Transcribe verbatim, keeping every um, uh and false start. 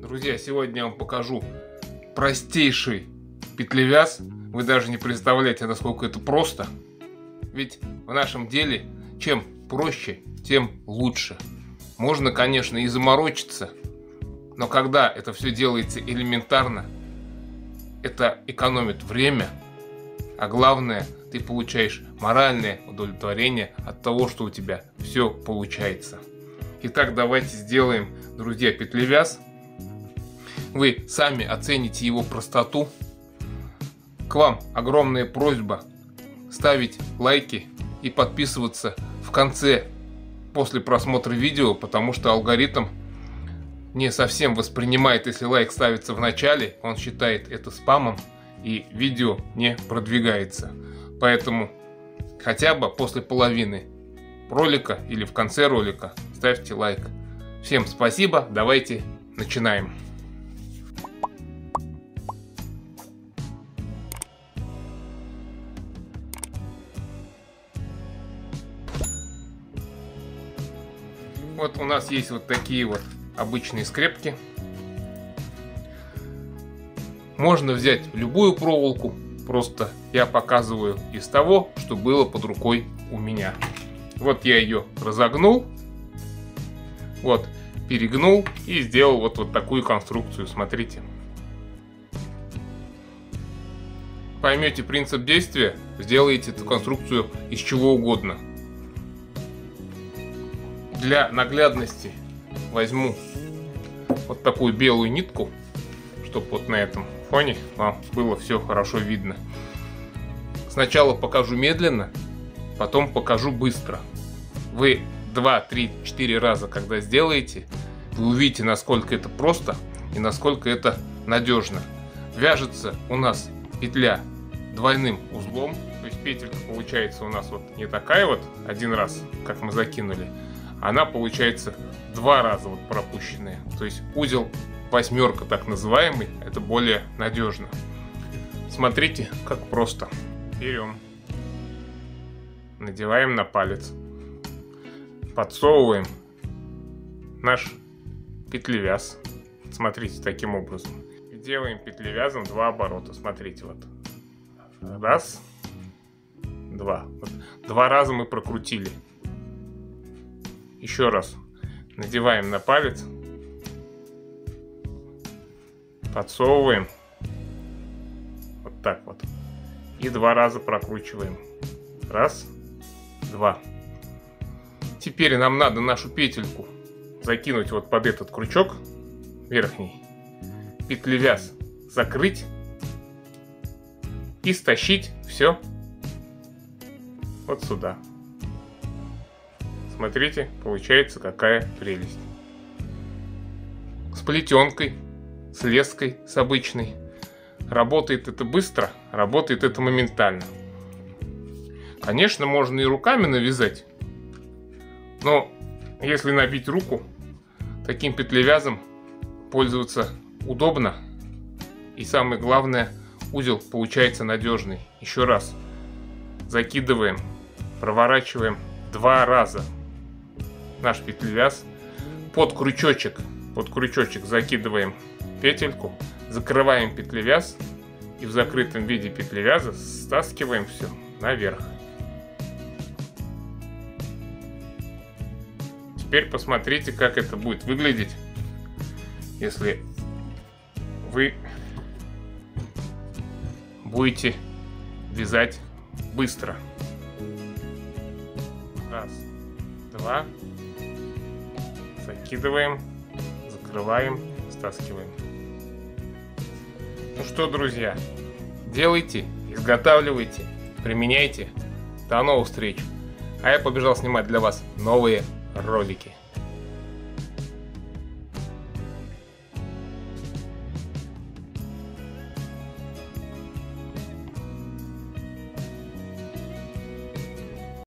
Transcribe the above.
Друзья, сегодня я вам покажу простейший петлевяз. Вы даже не представляете, насколько это просто. Ведь в нашем деле чем проще, тем лучше. Можно, конечно, и заморочиться, но когда это все делается элементарно, это экономит время, а главное, ты получаешь моральное удовлетворение от того, что у тебя все получается. Итак, давайте сделаем, друзья, петлевяз. Вы сами оцените его простоту. К вам огромная просьба ставить лайки и подписываться в конце, после просмотра видео, потому что алгоритм не совсем воспринимает, если лайк ставится в начале, он считает это спамом и видео не продвигается. Поэтому хотя бы после половины ролика или в конце ролика ставьте лайк. Всем спасибо, давайте начинаем. Вот у нас есть вот такие вот обычные скрепки. Можно взять любую проволоку, просто я показываю из того, что было под рукой у меня. Вот я ее разогнул, вот перегнул и сделал вот, вот такую конструкцию, смотрите. Поймете принцип действия, сделаете эту конструкцию из чего угодно. Для наглядности возьму вот такую белую нитку, чтобы вот на этом фоне вам было все хорошо видно. Сначала покажу медленно, потом покажу быстро. Вы два, три, четыре раза, когда сделаете, вы увидите, насколько это просто и насколько это надежно. Вяжется у нас петля двойным узлом, то есть петелька получается у нас вот не такая вот один раз, как мы закинули, она получается два раза вот пропущенная. То есть узел восьмерка, так называемый, это более надежно. Смотрите, как просто. Берем, надеваем на палец, подсовываем наш петлевяз. Смотрите, таким образом. И делаем петлевязом два оборота. Смотрите, вот. Раз, два. Вот. Два раза мы прокрутили. Еще раз надеваем на палец, подсовываем, вот так вот, и два раза прокручиваем. Раз, два. Теперь нам надо нашу петельку закинуть вот под этот крючок верхний, петлевяз закрыть и стащить все вот сюда. Смотрите, получается какая прелесть. С плетенкой, с леской, с обычной. Работает это быстро, работает это моментально. Конечно, можно и руками навязать. Но если набить руку, таким петлевязом пользоваться удобно. И самое главное, узел получается надежный. Еще раз. Закидываем, проворачиваем два раза наш петлевяз, под крючочек, под крючочек закидываем петельку, закрываем петлевяз и в закрытом виде петлевяза стаскиваем все наверх. Теперь посмотрите, как это будет выглядеть, если вы будете вязать быстро. Раз, два. Закидываем, закрываем, стаскиваем. Ну что, друзья, делайте, изготавливайте, применяйте. До новых встреч. А я побежал снимать для вас новые ролики.